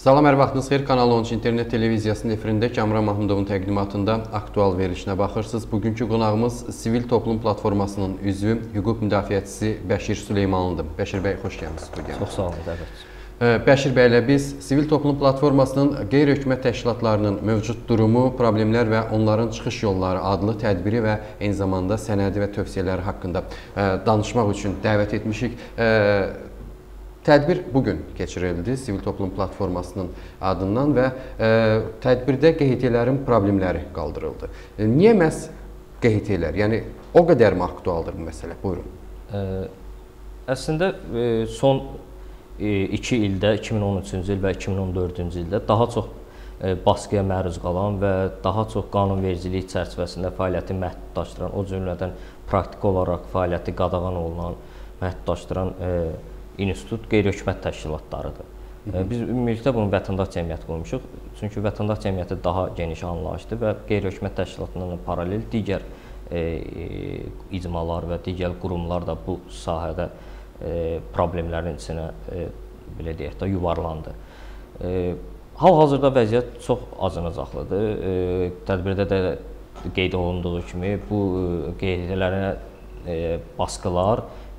Salam, hər vaxtınız xeyir. Kanal 13 internet televiziyasının efirində Kamran Mahmudovun təqdimatında aktual verilişinə baxırsınız. Bugünkü qonağımız Sivil Toplum Platformasının üzvü, hüquq müdafiəçisi Bəşir Süleymanlıdır. Bəşir bəy, xoş gəlmisiniz studiyamıza. Çox sağ olun, dəvət. Bəşir bəylə biz Sivil Toplum Platformasının qeyri-hökumət təşkilatlarının mövcud durumu, problemlər və onların çıxış yolları adlı tədbiri və eyni zamanda sənədi və tövsiyələri haqqında danışmaq üçün dəvət etmişik. Tədbir bugün keçirildi Sivil Toplum Platformasının adından və tədbirdə QHT-lərin problemləri qaldırıldı. Niyə məhz QHT-lər? Yəni, o qədərmi aktualdır bu məsələ? Buyurun. Əslində, son 2 ildə, 2013-cü il və 2014-cü ildə daha çox baskıya məruz qalan və daha çox qanunvericilik çərçivəsində fəaliyyəti məhdudlaşdıran, o cümlədən praktik olaraq fəaliyyəti qadağan olunan, məhdudlaşdıran institut qeyri-hökumət təşkilatlarıdır. Biz ümumilikdə bunu vətəndaş cəmiyyəti qoymuşuq. Çünki vətəndaş cəmiyyəti daha geniş anlayışdır və qeyri-hökumət təşkilatlarına paralel digər icmalar və digər qurumlar da bu sahədə problemlərin içinə belə deyək də yuvarlandı. Hal-hazırda vəziyyət çox acınacaqlıdır. Tədbirdə də qeyd olunduğu kimi bu QHT-lərə baskılar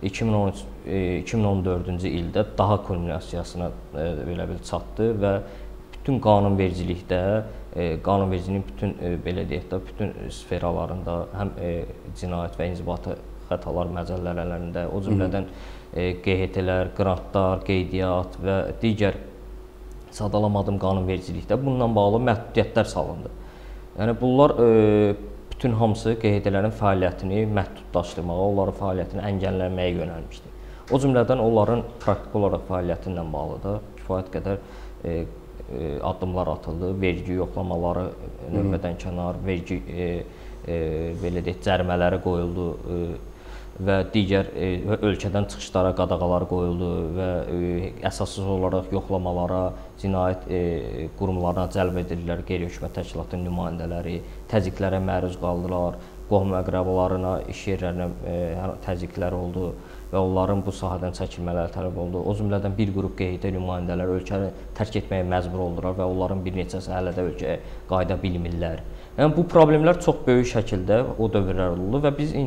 2014-cü ildə daha kulminasiyasına belə bil çatdı və bütün qanunvericilikdə, qanunvericiliyin bütün belə deyək də bütün sferalarında həm cinayət və inzibati xətalar məcəllələrində, o cümlədən QHT-lər, qrantlar, qeydiyyat və digər sadalamadığım qanunvericilikdə bununla bağlı məhdudiyyətlər salındı. Yəni bunlar bütün hamısı QHT-lərin fəaliyyətini məhdudlaşdırmağa, onların fəaliyyətini əngəlləməyə yönəlmişdir. O cümlədən onların praktik olaraq fəaliyyəti ilə bağlı da kifayət qədər addımlar atıldı. Vergi yoxlamaları növbədən kənar, vergi belə deyək, cərimələri qoyuldu və digər ölkədən çıxışlara qadağalar qoyuldu və əsassız olaraq yoxlamalara, cinayət qurumlarına cəlb edilirlər, qeyri-hökumət təşkilatının nümayəndələri, təzyiqlərə məruz qaldılar, qohum-əqrəbalarına, iş yerlərinə təzyiqlər oldu və onların bu sahədən çəkilmələri tələb oldu. O cümlədən bir qrup QHT nümayəndələri ölkəni tərk etməyə məcbur oldular və onların bir neçəsi hələ də ölkəyə qayıda bilmirlər. Yəni bu problemlər çox böyük şəkildə o dövrlər oldu və biz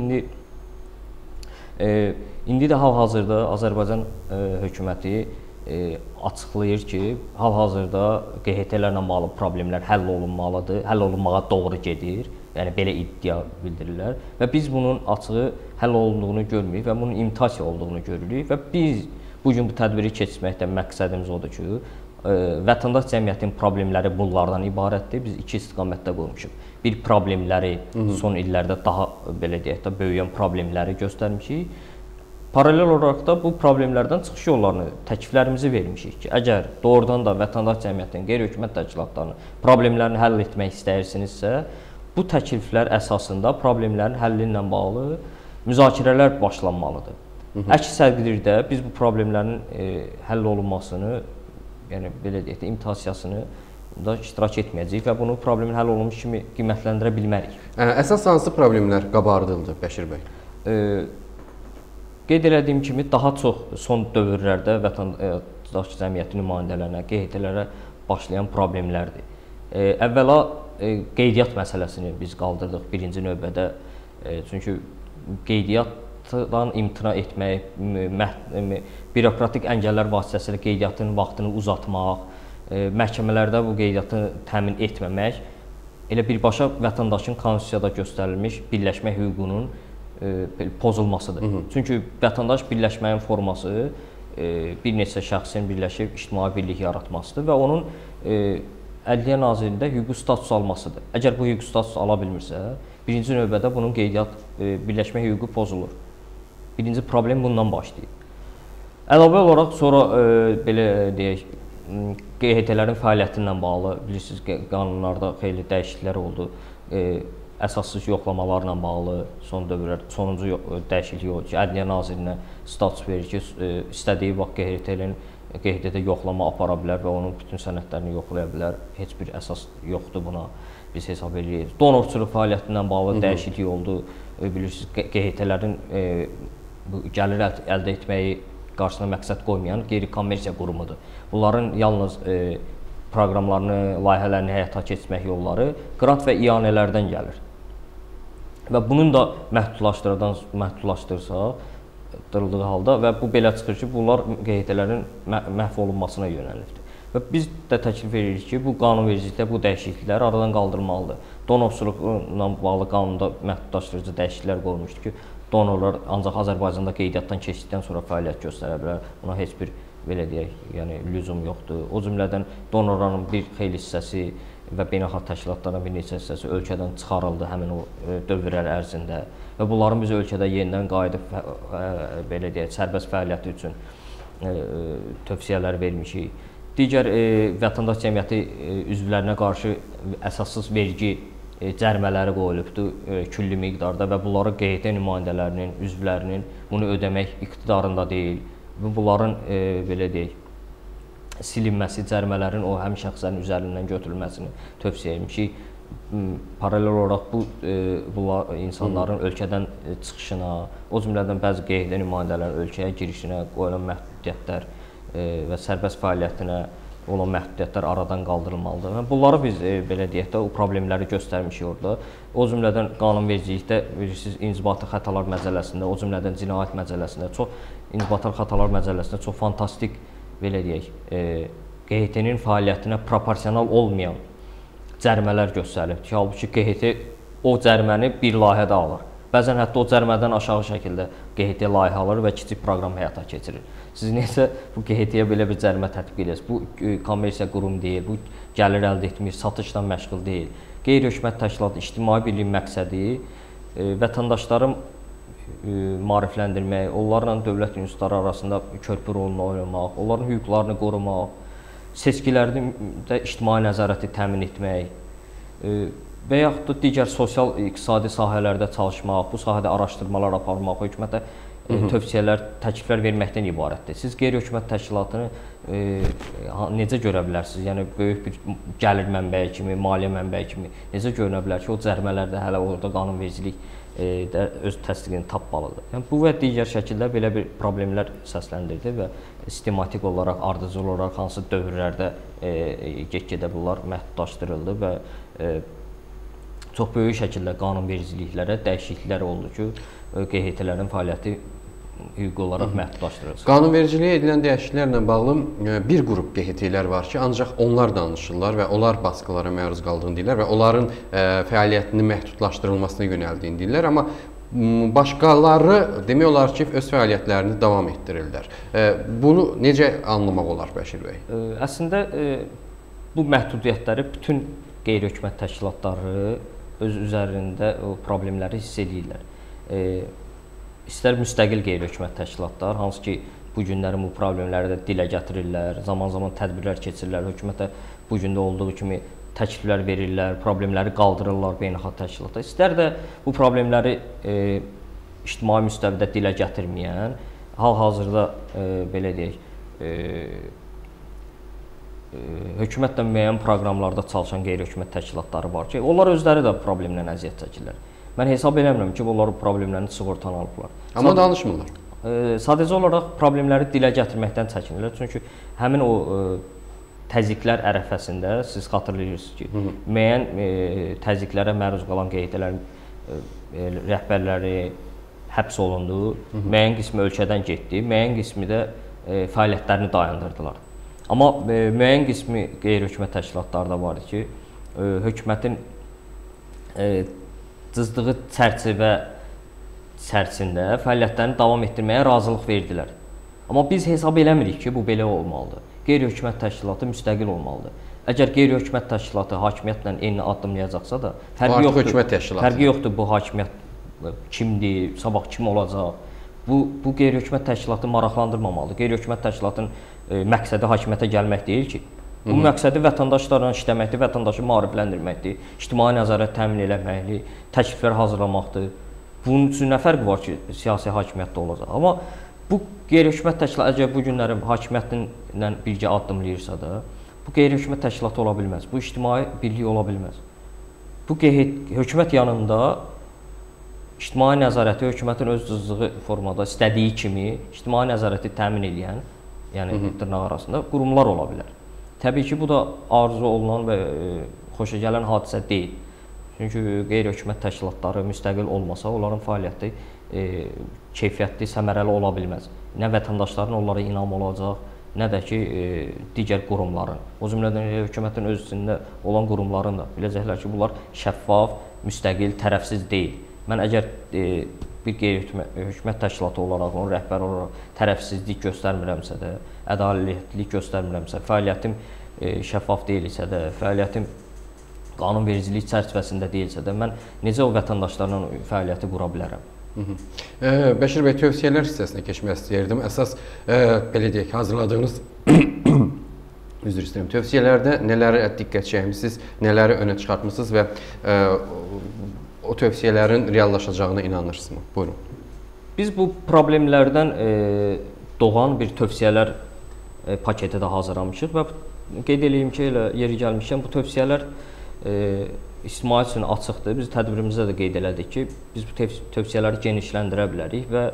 indi də hal-hazırda Azərbaycan hökuməti açıqlayır ki, hal-hazırda QHT-lərlə bağlı problemlər həll olunmalıdır, həll olunmağa doğru gedir. Yəni belə iddia bildirirlər və biz bunun açığı həll olunduğunu görmürük və bunun imitasiya olduğunu görürük və biz bugün bu tədbiri keçirməkdə məqsədimiz odur ki, vətəndaş cəmiyyətinin problemləri bunlardan ibarətdir. Biz iki istiqamətdə qoymuşuq. Bir problemləri son illərdə daha belə deyək də böyüyən problemləri göstərmişik. Paralel olaraq da bu problemlərdən çıxış yollarını, təkliflərimizi vermişik ki, əgər doğrudan da vətəndaş cəmiyyətinin, qeyri-hökumət təşkilatlarının problemlərini həll etmək istəyirsinizsə, bu təkliflər əsasında problemlərin həlli ilə bağlı müzakirələr başlanmalıdır. Əks təqdirdə biz bu problemlərin həll olunmasını, yəni belə deyək də imitasiyasını da iştirak etməyəcəyik və bunu problemin həll olunmuş kimi qiymətləndirə bilmərik. Əsas hansı problemlər qabardıldı Bəşir bəy? Qeyd elədiyim kimi daha çox son dövrlərdə vətəndaş cəmiyyəti nümayəndələrinə, QHT-lərə başlayan problemlərdir. Əvvəla qeydiyyat məsələsini biz qaldırdıq birinci növbədə. Çünki qeydiyyatdan imtina etmək, bürokratik əngəllər vasitəsilə qeydiyyatın vaxtını uzatmaq, məhkəmələrdə bu qeydiyyatı təmin etməmək elə birbaşa vətəndaşın konstitusiyada göstərilmiş birləşmə hüququnun pozulmasıdır. Çünki vətəndaş birləşməyin forması bir neçə şəxsin birləşib ictimai birlik yaratmasıdır və onun Ədliyyə Nazirliyində hüquqi status almasıdır. Əgər bu hüquqi status ala bilmirsə, birinci növbədə bunun qeydiyyat birləşmə hüququ pozulur. Birinci problem bundan başlayır. Əlavə olaraq sonra belə deyək, QHT-lərin fəaliyyəti ilə bağlı bilirsiniz qanunlarda xeyli dəyişikliklər oldu. Əsassız yoxlamalarla bağlı sonuncu dəyişiklik oldu ki, Ədliyyə Nazirinə status verir ki, istədiyi vaxt QHT-də yoxlama apara bilər və onun bütün sənədlərini yoxlaya bilər. Heç bir əsas yoxdur buna, biz hesab edirik. Donorçuluq fəaliyyəti ilə bağlı dəyişiklik oldu. Bilirsiniz, QHT-lərin gəlir əldə etməyi qarşısına məqsəd qoymayan qeyri-kommersiya qurumudur. Bunların yalnız proqramlarını, layihələrini həyata keçirmək yolları qrant və ianələrdən gəlir. Və bunun da məhdudlaşdırıldığı halda və bu belə çıxır ki, bunlar QHT-lərin məhv olunmasına yönəlibdir. Və biz də təklif edirik ki, bu qanunvericilikdə bu dəyişikliklər aradan qaldırılmalıdır. Donorçuluqla bağlı qanunda məhdudlaşdırıcı dəyişikliklər qoyulmuşdur ki, donorlar ancaq Azərbaycanda qeydiyyatdan keçdikdən sonra fəaliyyət göstərə bilər. Buna heç bir belə deyək, yəni lüzum yoxdur. O cümlədən donorların bir xeyli hissəsi və beynəlxalq təşkilatların bir neçə hissəsi ölkədən çıxarıldı həmin o dövrlər ərzində və bunların biz ölkədə yenidən qayıdıb belə deyək, sərbəst fəaliyyəti üçün tövsiyələr vermişik. Digər vətəndaş cəmiyyəti üzvlərinə qarşı əsassız vergi cərimələri qoyulubdur külli miqdarda və bunları QHT nümayəndələrinin, üzvlərinin bunu ödəmək iqtidarında deyil. Bunların belə deyək, silinməsi, cərimələrin o həmin şəxslərin üzərindən götürülməsini tövsiyə etmişik. Paralel olaraq bunlar insanların ölkədən çıxışına, o cümlədən bəzi QHT nümayəndələrin ölkəyə girişinə qoyulan məhdudiyyətlər və sərbəst fəaliyyətinə olan məhdudiyyətlər aradan qaldırılmalıdır. Bunları biz belə deyək də o problemləri göstərmişik orada. O cümlədən qanunvericilikdə bilirsiniz inzibati xətalar məcəlləsində, o cümlədən cinayət məcəlləsində inzibati xətalar məcəlləsində çox fantastik belə deyək, QHT-nin fəaliyyətinə proporsional olmayan cərimələr göstərilib ki, halbuki QHT o cəriməni bir layihədə alır. Bəzən hətta o cərimədən aşağı şəkildə QHT layihə alır və kiçik proqram həyata keçirir. Siz necə bu QHT-yə belə bir cərimə tətbiq edirsiniz? Bu kommersiya qurum deyil, bu gəlir əldə etmir, satışla məşğul deyil. Qeyri-hökumət təşkilatı ictimai birliyin məqsədi vətəndaşların maarifləndirmək, onlarla dövlət institutları arasında körpü rolunu oynamaq, onların hüquqlarını qorumaq, seçkilərdə ictimai nəzarəti təmin etmək və yaxud da digər sosial iqtisadi sahələrdə çalışmaq, bu sahədə araşdırmalar aparmaq, hökumətə tövsiyələr, təkliflər verməkdən ibarətdir. Siz qeyri-hökumət təşkilatını necə görə bilərsiniz? Yəni böyük bir gəlir mənbəyi kimi, maliyyə mənbəyi kimi necə görünə bilər ki, o cərimələrdə hələ orada qanunvericilik də öz təsdiqini tapmalıdır. Yəni bu və digər şəkildə belə bir problemlər səsləndirdi və sistematik olaraq, ardıcıl olaraq hansı dövrlərdə get-gedə bunlar məhdudlaşdırıldı və çox böyük şəkildə qanunvericiliklərə dəyişikliklər oldu ki, QHT-lərin fəaliyyəti hüquqi olaraq məhdudlaşdırılsın. Qanunvericiliyə edilən dəyişikliklərlə bağlı bir qrup QHT-lər var ki, ancaq onlar danışırlar və onlar baskılara məruz qaldığını deyirlər və onların fəaliyyətinin məhdudlaşdırılmasına yönəldiyini deyirlər, amma başqaları demək olar ki, öz fəaliyyətlərini davam etdirirlər. Bunu necə anlamaq olar Bəşir bəy? Əslində bu məhdudiyyətləri bütün qeyri-hökumət təşkilatları öz üzərində o problemləri hiss edirlər. İstər müstəqil qeyri-hökumət təşkilatlar, hansı ki, bu günlərin bu problemləri də dilə gətirirlər, zaman-zaman tədbirlər keçirirlər, hökumətə bu gündə olduğu kimi təkliflər verirlər, problemləri qaldırırlar beynəlxalq təşkilatlar. İstər də bu problemləri ictimai müstəvidə dilə gətirməyən, hal-hazırda belə deyək, hökumətlə müəyyən proqramlarda çalışan qeyri-hökumət təşkilatları var ki, onlar özləri də problemlə əziyyət çəkirlər. Mən hesab eləmirəm ki, bunlar problemlərini sığortadan alıblar. Amma danışmırlar. Sadəcə olaraq problemləri dilə gətirməkdən çəkinirlər. Çünki həmin o təzyiqlər ərəfəsində siz xatırlayırsınız ki, müəyyən təzyiqlərə məruz qalan QHT-lərin rəhbərləri həbs olundu, müəyyən qismi ölkədən getdi, müəyyən qismi də fəaliyyətlərini dayandırdılar. Amma müəyyən qismi qeyri-hökumət təşkilatları da var ki, hökumətin cızdığı çərçivə içərisində fəaliyyətlərini davam etdirməyə razılıq verdilər. Amma biz hesab eləmirik ki, bu belə olmalıdır. Qeyri-hökumət təşkilatı müstəqil olmalıdır. Əgər qeyri-hökumət təşkilatı hakimiyyətlə eyni addımlayacaqsa da, fərqi yoxdur bu hakimiyyət kimdir, sabah kim olacaq. Bu qeyri-hökumət təşkilatı maraqlandırmamalıdır. Qeyri-hökumət təşkilatının məqsədi hakimiyyətə gəlmək deyil ki. Bu məqsədi vətəndaşlarla işləməkdir, vətəndaşı maarifləndirməkdir, ictimai nəzarət təmin etməkdir, təkliflər hazırlamaqdır. Bunun üçün nə fərqi var ki, siyasi hakimiyyətdə olacaq. Amma bu qeyri-hökumət təşkilatı əgər bu günlərin hakimiyyətlə birgə addımlayırsa da, bu qeyri-hökumət təşkilatı ola bilməz, bu ictimai birlik ola bilməz. Bu hökumət yanında ictimai nəzarəti hökumətin öz cızdığı formada istədiyi kimi ictimai nəzarəti təmin edən, yəni dırnaq arasında qurumlar ola bilər. Təbii ki, bu da arzu olunan və xoşagələn hadisə deyil. Çünki qeyri-hökumət təşkilatları müstəqil olmasa, onların fəaliyyəti keyfiyyətli, səmərəli ola bilməz. Nə vətəndaşların onlara inamı olacaq, nə də ki, digər qurumların. O cümlədən hökumətin öz içində olan qurumların da biləcəklər ki, bunlar şəffaf, müstəqil, tərəfsiz deyil. Mən əgər bir qeyri-hökumət təşkilatı olaraq, onun rəhbəri olaraq tərəfsizlik göstərmirəmsə də, ədalətlilik göstərmirəmsə, fəaliyyətim şəffaf deyilsə də, fəaliyyətim qanunvericilik çərçivəsində deyilsə də, mən necə o vətəndaşlarla fəaliyyəti qura bilərəm? Bəşir bəy, tövsiyələr hissəsinə keçmək istəyirdim. Əsas, belə deyək, hazırladığınız üzr istəyirəm, tövsiyələrdə nələri diqqət çəkmisiniz, nələri önə çıxartmışsınız və o tövsiyələrin reallaşacağına inanırsınızmı? Buyurun. Biz bu problemlərdən doğan bir tövsiyələr paketi də hazırlamışıq və qeyd edeyim ki, elə yeri gəlmişkən bu tövsiyələr ictimaiyyət üçün açıqdır. Biz tədbirimizdə də qeyd elədik ki, biz bu tövsiyələri genişləndirə bilərik və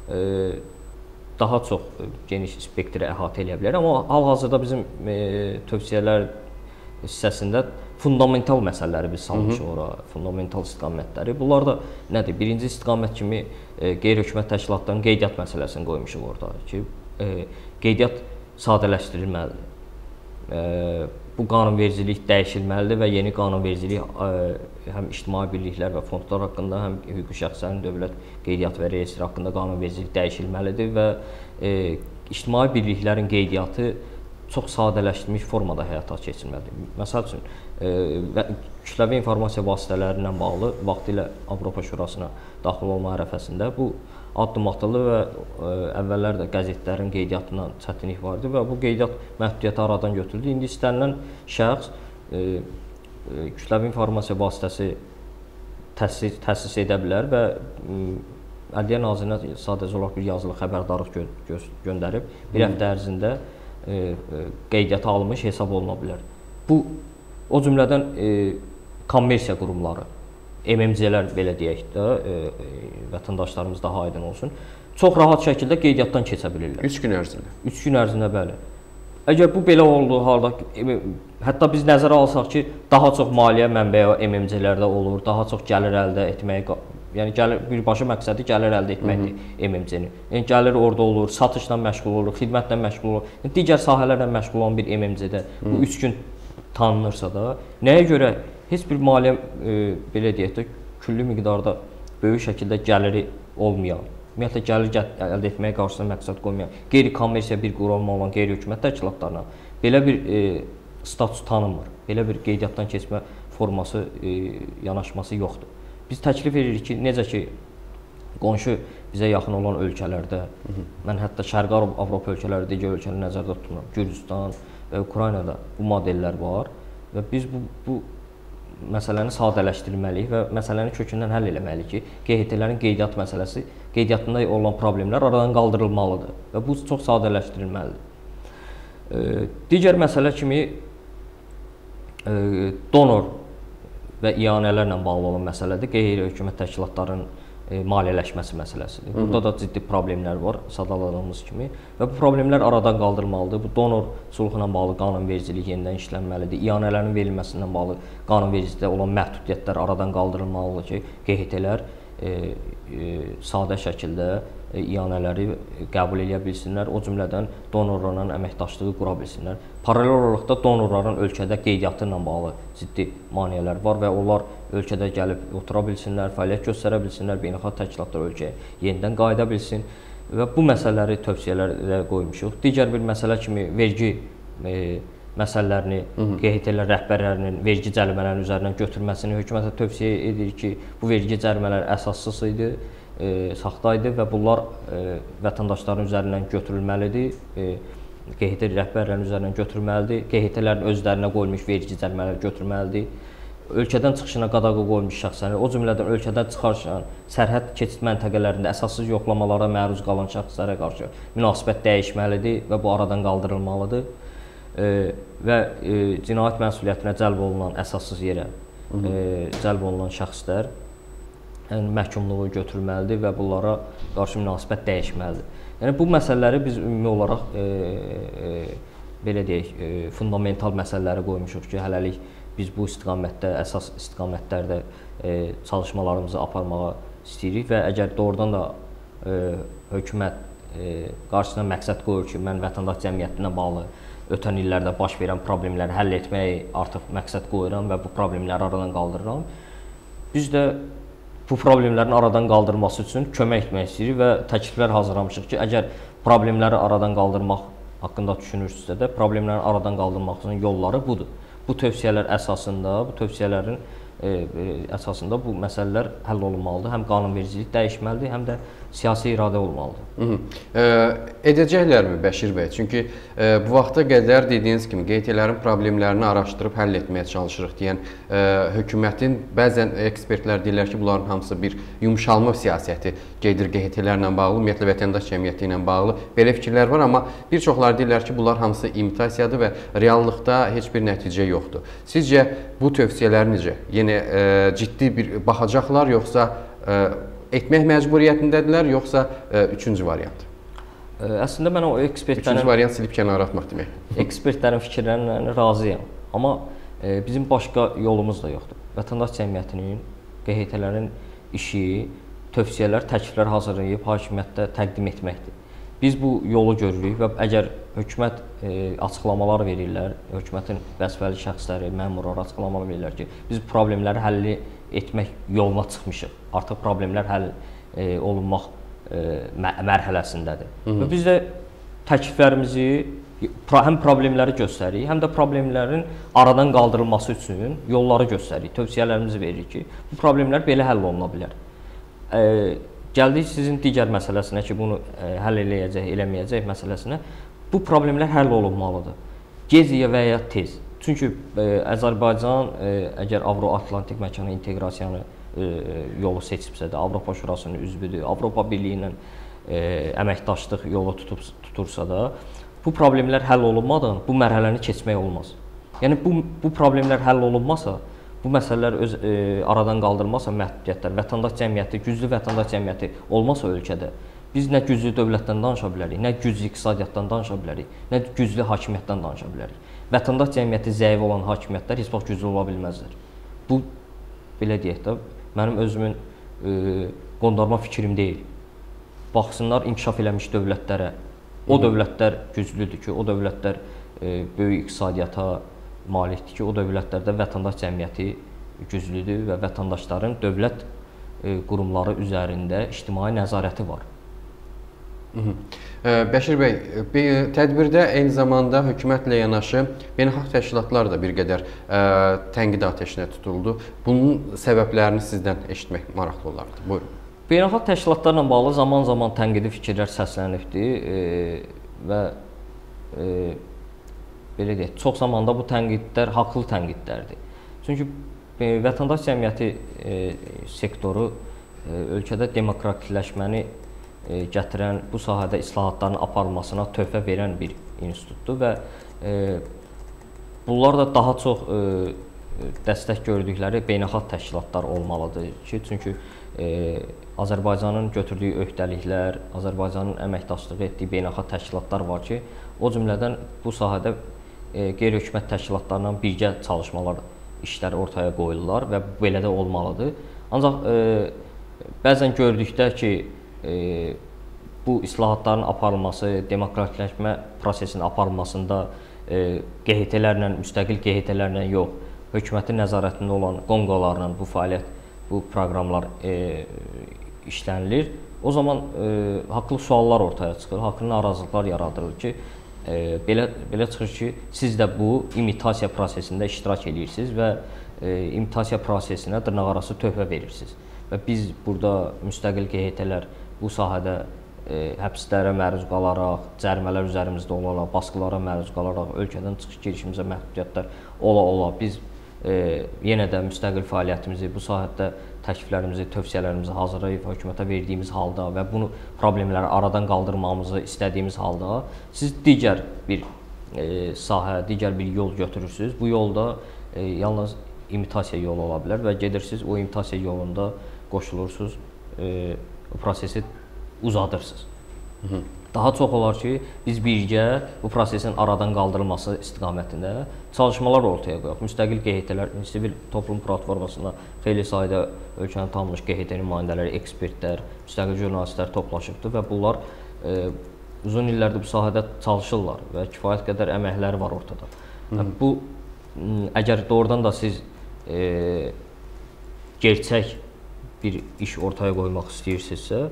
daha çox geniş spektri əhatə edə bilərik. Amma hal-hazırda bizim tövsiyələr hissəsində fundamental məsələləri biz salmışıq ora, fundamental istiqamətləri. Bunlar da nədir? Birinci istiqamət kimi qeyri-hökumət təşkilatlarının qeydiyyat məsələsini qoymuşuq orada ki, qeydiyyat sadələşdirilməlidir. Bu qanunvericilik dəyişilməlidir və yeni qanunvericilik həm ictimai birliklər və fondlar haqqında, həm hüquqi şəxslərin dövlət qeydiyyat və reyestri haqqında qanunvericilik dəyişilməlidir və ictimai birliklərin qeydiyyatı çox sadələşdirilmiş formada həyata keçirilməlidir. Məsəl üçün, kütləvi informasiya vasitələri ilə bağlı vaxtilə Avropa Şurasına daxil olma ərəfəsində bu addım atıldı və əvvəllər də qəzetlərin qeydiyyatından çətinlik var idi və bu qeydiyyat məhdudiyyəti aradan götürüldü. İndi istənilən şəxs kütləvi informasiya vasitəsi təsis edə bilər və Ədliyyə Nazirinə sadəcə olaraq bir yazılı xəbərdarlıq göndərib bir həftə ərzində qeydiyyata alınmış hesab oluna bilər. Bu, o cümlədən kommersiya qurumları, MMC-lər belə deyək də, vətəndaşlarımız daha aydın olsun, çox rahat şəkildə qeydiyyatdan keçə bilirlər. 3 gün ərzində. 3 gün ərzində, bəli. Əgər bu belə olduğu halda, hətta biz nəzərə alsaq ki, daha çox maliyyə mənbəyi MMC-lərdə olur, daha çox gəlir əldə etməyə, yəni birbaşa məqsədi gəlir əldə etməkdir MMC-nin. Yəni gəlir orada olur, satışla məşğul olur, xidmətlə məşğul olur. Yəni, digər sahələrlə məşğul olan bir MMC-də bu 3 gün tanınırsa da, nəyə görə heç bir maliyyə belə deyək də külli miqdarda böyük şəkildə gəliri olmayan, ümumiyyətlə gəlir əldə etməyə qarşısına məqsəd qoymayan, qeyri-kommersiya bir qurum olan qeyri-hökumət təşkilatlarına belə bir status tanınmır, belə bir qeydiyyatdan keçmə forması, yanaşması yoxdur. Biz təklif edirik ki, necə ki, qonşu bizə yaxın olan ölkələrdə, mən hətta Şərqi Avropa ölkələri, digər ölkələri nəzərdə tutmuram, Gürcüstan və Ukraynada bu modellər var və biz bu məsələni sadələşdirməliyik və məsələni kökündən həll eləməliyik ki, QHT-lərin qeydiyyat məsələsi, qeydiyyatında olan problemlər aradan qaldırılmalıdır və bu çox sadələşdirilməlidir. Digər məsələ kimi donor və iyanələrlə bağlı olan məsələdir, qeyri-hökumət təşkilatlarının maliyyələşməsi məsələsidir. Burada da ciddi problemlər var, sadaladığımız kimi və bu problemlər aradan qaldırılmalıdır. Bu donorçuluq ilə bağlı qanunvericilik yenidən işlənməlidir. İyanələrin verilməsindən bağlı qanunvericilikdə olan məhdudiyyətlər aradan qaldırılmalıdır ki, QHT-lər sadə şəkildə iyanələri qəbul edə bilsinlər, o cümlədən donorlarla əməkdaşlığı qura bilsinlər. Paralel olaraq da donorların ölkədə qeydiyyatı ilə bağlı ciddi maneələr var və onlar ölkədə gəlib otura bilsinlər, fəaliyyət göstərə bilsinlər, beynəlxalq təşkilatlar ölkəyə yenidən qayıda bilsin və bu məsələləri tövsiyələrlə qoymuşuq. Digər bir məsələ kimi vergi məsələlərini, QHT-lər rəhbərlərinin vergi cərimələrinin üzərindən götürməsini hökumətə tövsiyə edirik ki, bu vergi cərimələri əsassız idi, saxta idi və bunlar vətəndaşların üzərindən götürülməlidir, QHT rəhbərlərinin üzərindən götürülməlidir, QHT-lərin özlərinə qoyulmuş vergi cərimələri götürülməlidir. Ölkədən çıxışına qadağa qoyulmuş şəxslərin, o cümlədən ölkədən çıxarkən sərhəd keçid məntəqələrində əsassız yoxlamalara məruz qalan şəxslərə qarşı münasibət dəyişməlidir və bu aradan qaldırılmalıdır. Və cinayət məsuliyyətinə cəlb olunan əsassız yerə cəlb olunan şəxslər məhkumluğu götürülməlidir və bunlara qarşı münasibət dəyişməlidir. Yəni bu məsələləri biz ümumi olaraq belə deyək, fundamental məsələləri qoymuşuq ki, hələlik biz bu istiqamətdə, əsas istiqamətlərdə çalışmalarımızı aparmağa istəyirik və əgər doğrudan da hökumət qarşısına məqsəd qoyur ki, mən vətəndaş cəmiyyətinə bağlı ötən illərdə baş verən problemləri həll etməyi artıq məqsəd qoyuram və bu problemləri aradan qaldırıram. Biz də bu problemlərin aradan qaldırılması üçün kömək etmək istəyirik və təkliflər hazırlamışıq ki, əgər problemləri aradan qaldırmaq haqqında düşünürsünüzsə də, problemlərin aradan qaldırmağının yolları budur. Bu tövsiyələr əsasında, bu tövsiyələrin əsasında bu məsələlər həll olunmalıdır. Həm qanunvericilik dəyişməlidir, həm də siyasi iradə olmalıdır. Edəcəklərmi Bəşir bəy? Çünki bu vaxta qədər dediyiniz kimi QT-lərin problemlərini araşdırıb həll etməyə çalışırıq deyən hökumətin bəzən ekspertlər deyirlər ki, bunların hamısı bir yumşalma siyasəti gedir QT-lərlə bağlı, ümumiyyətlə vətəndaş cəmiyyəti ilə bağlı belə fikirlər var, amma bir çoxları deyirlər ki, bunlar hamısı imitasiyadır və reallıqda heç bir nəticə yoxdur. Sizcə bu tövsiyələr necə? Yəni ciddi bir baxacaqlar, yoxsa etmək məcburiyyətindədirlər, yoxsa üçüncü variant? Əslində mən o ekspertlərin... Üçüncü variant silib kənara atmaq demək. Ekspertlərin fikirlərinə razıyam. Amma bizim başqa yolumuz da yoxdur. Vətəndaş cəmiyyətinin, QHT-lərin işi, tövsiyələr, təkliflər hazırlayıb hakimiyyətdə təqdim etməkdir. Biz bu yolu görürük və əgər hökumət açıqlamalar verirlər, hökumətin vəzifəli şəxsləri, məmurlar açıqlamalar verirlər ki, biz problemləri həll etmək yoluna çıxmışıq. Artıq problemlər həll olunmaq mərhələsindədir. Və biz də təkliflərimizi həm problemləri göstəririk, həm də problemlərin aradan qaldırılması üçün yolları göstəririk. Tövsiyələrimizi veririk ki, bu problemlər belə həll oluna bilər. Gəldik sizin digər məsələsinə ki, bunu həll eləyəcək, eləməyəcək məsələsinə. Bu problemlər həll olunmalıdır. Gec və ya tez. Çünki Azərbaycan əgər Avro-Atlantik məkana inteqrasiyanı yolu seçibsə də, Avropa Şurasının üzvüdür, Avropa Birliyi ilə əməkdaşlıq yolu tutursa da, bu problemlər həll olunmadan bu mərhələni keçmək olmaz. Yəni bu problemlər həll olunmasa, bu məsələlər aradan qaldırılmasa məhdudiyyətlər, vətəndaş cəmiyyəti, güclü vətəndaş cəmiyyəti olmasa ölkədə, biz nə güclü dövlətdən danışa bilərik, nə güclü iqtisadiyyatdan danışa bilərik, nə güclü hakimiyyətdən danışa bilərik. Vətəndaş cəmiyyəti zəif olan hakimiyyətlər heç vaxt güclü ola bilməzlər. Bu, belə deyək də, mənim özümün qondarma fikrim deyil. Baxsınlar inkişaf eləmiş dövlətlərə, o dövlətlər güclüdür ki, o dövlətlər böyük iqtisadiyyata malikdir ki, o dövlətlərdə vətəndaş cəmiyyəti güclüdür və vətəndaşların dövlət qurumları üzərində ictimai nəzarəti var. Bəşir bəy, tədbirdə eyni zamanda hökumətlə yanaşı beynəlxalq təşkilatlar da bir qədər tənqid atəşinə tutuldu. Bunun səbəblərini sizdən eşitmək maraqlı olardı. Buyurun. Beynəlxalq təşkilatlarla bağlı zaman-zaman tənqidi fikirlər səslənibdir və belə deyək, çox zamanda bu tənqidlər haqlı tənqidlərdir. Çünki vətəndaş cəmiyyəti sektoru ölkədə demokratikləşməni gətirən, bu sahədə islahatların aparılmasına töhfə verən bir institutdur və bunlar da daha çox dəstək gördükləri beynəlxalq təşkilatlar olmalıdır ki, çünki Azərbaycanın götürdüyü öhdəliklər, Azərbaycanın əməkdaşlığı etdiyi beynəlxalq təşkilatlar var ki, o cümlədən bu sahədə qeyri-hökumət təşkilatlarla birgə çalışmalar, işlər ortaya qoyulurlar və belə də olmalıdır. Ancaq bəzən gördükdə ki, bu islahatların aparılması, demokratikləşmə prosesinin aparılmasında QHT-lərlə, müstəqil QHT-lərlə yox, hökumətin nəzarətində olan qonqalarla bu fəaliyyət, bu proqramlar işlənilir. O zaman haqlı suallar ortaya çıxır, haqlı narazılıqlar yaradılır ki, belə çıxır ki, siz də bu imitasiya prosesində iştirak edirsiniz və imitasiya prosesinə dırnaqarası töhfə verirsiniz. Və biz burada müstəqil QHT-lər bu sahədə həbslərə məruz qalaraq, cərimələr üzərimizdə olaraq, baskılara məruz qalaraq, ölkədən çıxış girişimizə məhdudiyyətlər ola-ola biz yenə də müstəqil fəaliyyətimizi, bu sahədə təkliflərimizi, tövsiyələrimizi hazırlayıb hökumətə verdiyimiz halda və bunu problemləri aradan qaldırmamızı istədiyimiz halda siz digər bir sahə, digər bir yol götürürsünüz. Bu yolda yalnız imitasiya yolu ola bilər və gedirsiniz, o imitasiya yolunda qoşulursunuz, o prosesi uzadırsınız. Daha çox olar ki, biz birgə bu prosesin aradan qaldırılması istiqamətində çalışmalar ortaya qoyaq. Müstəqil QHT-lər, sivil toplum platformasında xeyli sayda ölkənin tanınmış QHT nümayəndələri, ekspertlər, müstəqil jurnalistlər toplaşıbdır və bunlar uzun illərdir bu sahədə çalışırlar və kifayət qədər əməkləri var ortada. Bu, əgər doğrudan da siz gerçək bir iş ortaya qoymaq istəyirsinizsə,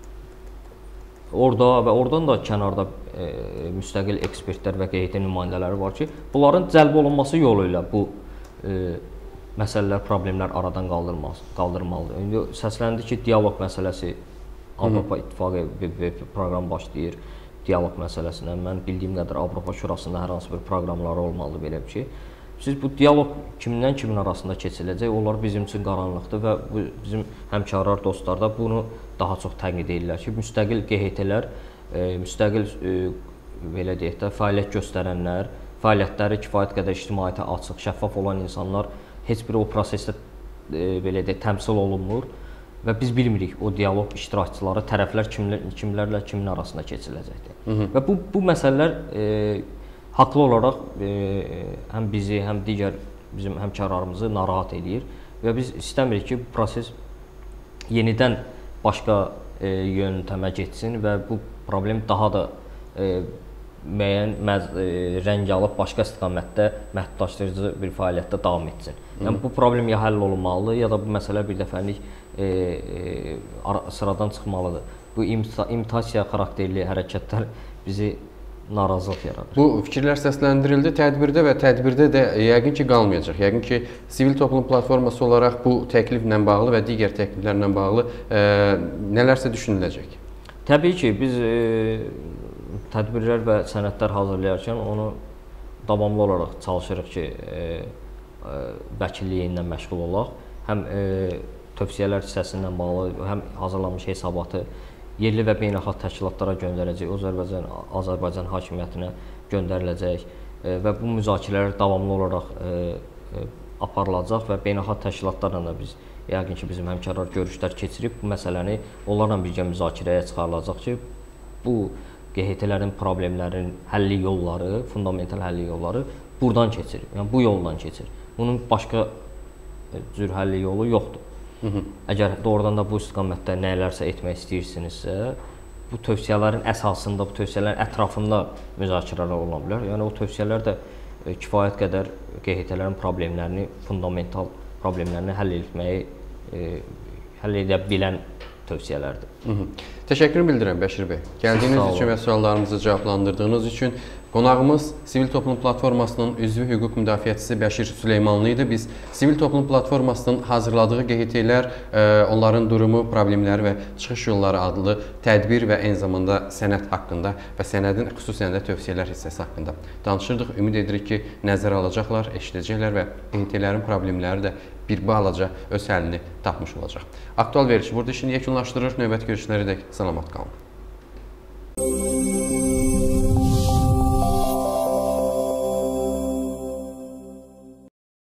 oradan da kənarda müstəqil ekspertlər və QHT nümayəndələri var ki, bunların cəlb olunması yolu ilə bu məsələlər, problemlər aradan qaldırılmalıdır. İndi səsləndi ki, dialoq məsələsi, Avropa İttifaqı bir proqram başlayır dialoq məsələsindən. Mən bildiyim qədər Avropa Şurasında hər hansı bir proqramları olmalıdır belə bir şey. Siz bu dialoq kimdən kimin arasında keçiriləcək, onlar bizim üçün qaranlıqdır və bizim həmkarlar, dostlar da bunu daha çox tənqid edirlər ki, müstəqil QHT-lər, müstəqil belə deyək də, fəaliyyət göstərənlər, fəaliyyətləri kifayət qədər ictimaiyyətə açıq, şəffaf olan insanlar heç biri o prosesdə belə deyək, təmsil olunmur və biz bilmirik o dialoq iştirakçıları, tərəflər kimlərlə kimin arasında keçiriləcəkdir. Və bu məsələlər haqlı olaraq həm bizi, həm digər bizim həmkarlarımızı narahat edir və biz istəmirik ki, bu proses yenidən başqa yöntəmə getsin və bu problem daha da müəyyən rəng alıb başqa istiqamətdə məhdudlaşdırıcı bir fəaliyyətdə davam etsin. Yəni bu problem ya həll olunmalıdır, ya da bu məsələ bir dəfəlik sıradan çıxmalıdır. Bu imitasiya xarakterli hərəkətlər bizi narazılıq yaradır. Bu fikirlər səsləndirildi tədbirdə və tədbirdə də yəqin ki, qalmayacaq. Yəqin ki, sivil toplum platforması olaraq bu təkliflə bağlı və digər təkliflərlə bağlı nələrsə düşünüləcək? Təbii ki, biz tədbirlər və sənədlər hazırlayarkən onu davamlı olaraq çalışırıq ki, vəkilliyi ilə məşğul olaq. Həm tövsiyələr hissəsindən bağlı, həm hazırlanmış hesabatı yerli və beynəlxalq təşkilatlara göndərəcək, Azərbaycan hakimiyyətinə göndəriləcək və bu müzakirələr davamlı olaraq aparılacaq və beynəlxalq təşkilatlarla da biz yəqin ki, bizim həmkarlar görüşlər keçirib bu məsələni onlarla birgə müzakirəyə çıxarılacaq ki, bu QHT-lərin problemlərin həlli yolları, fundamental həlli yolları buradan keçir, yəni bu yoldan keçir. Bunun başqa cür həlli yolu yoxdur. Əgər doğrudan da bu istiqamətdə nələrsə etmək istəyirsinizsə, bu tövsiyələrin əsasında, bu tövsiyələrin ətrafında müzakirələr ola bilər. Yəni o tövsiyələr də kifayət qədər QHT-lərin problemlərini, fundamental problemlərini həll edə bilən tövsiyələrdir. Təşəkkür bildirirəm Bəşir bəy. Gəldiyiniz üçün və suallarımızı cavablandırdığınız üçün. Qonağımız Sivil Toplum Platformasının üzvü hüquq müdafiəçisi Bəşir Süleymanlı idi. Biz Sivil Toplum Platformasının hazırladığı QHT-lər, onların durumu, problemləri və çıxış yolları adlı tədbir və eyni zamanda sənəd haqqında və sənədin xüsusən də tövsiyələr hissəsi haqqında danışırdıq. Ümid edirik ki, nəzərə alacaqlar, eşidəcəklər və QHT-lərin problemləri də bir balaca öz həllini tapmış olacaq. Aktual verişi burada işini yekunlaşdırır. Növbəti görüşlərə dək salamat qalın.